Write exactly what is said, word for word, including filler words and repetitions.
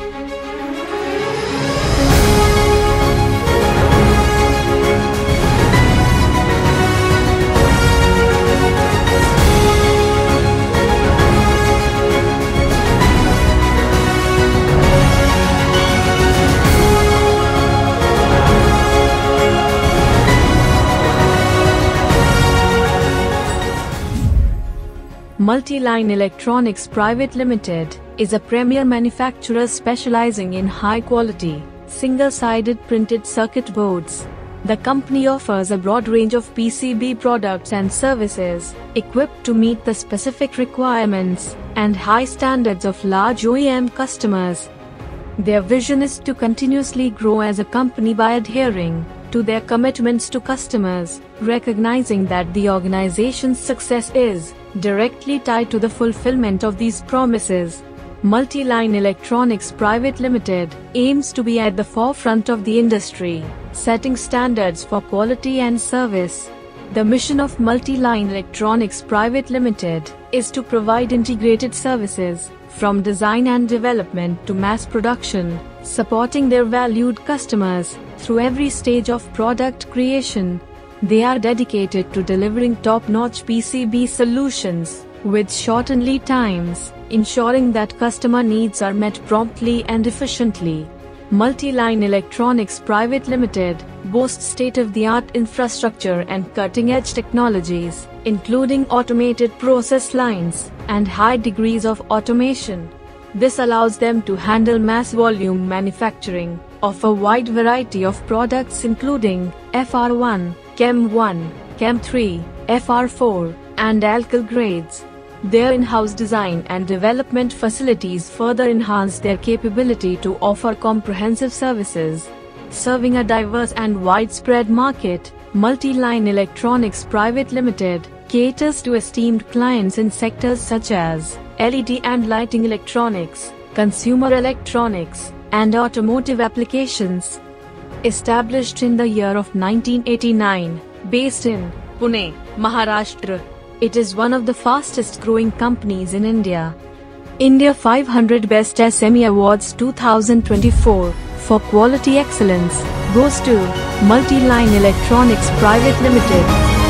Multi-Line Electronics Private Limited is a premier manufacturer specializing in high-quality, single-sided printed circuit boards. The company offers a broad range of P C B products and services, equipped to meet the specific requirements and high standards of large O E M customers. Their vision is to continuously grow as a company by adhering to their commitments to customers, recognizing that the organization's success is directly tied to the fulfillment of these promises. Multi-Line Electronics Private Limited aims to be at the forefront of the industry, setting standards for quality and service. The mission of Multi-Line Electronics Private Limited is to provide integrated services, from design and development to mass production, supporting their valued customers through every stage of product creation. They are dedicated to delivering top-notch P C B solutions with shortened lead times, ensuring that customer needs are met promptly and efficiently. Multi-Line Electronics Private Limited boasts state-of-the-art infrastructure and cutting-edge technologies, including automated process lines and high degrees of automation. This allows them to handle mass-volume manufacturing of a wide variety of products including F R one, Chem one, Chem three, F R four, and alkyl grades. Their in-house design and development facilities further enhance their capability to offer comprehensive services. Serving a diverse and widespread market, Multi-Line Electronics Private Limited caters to esteemed clients in sectors such as L E D and lighting electronics, consumer electronics, and automotive applications. Established in the year of nineteen eighty-nine, based in Pune, Maharashtra, it is one of the fastest growing companies in India. India five hundred Best S M E Awards two thousand twenty-four for quality excellence goes to Multi-Line Electronics Private Limited.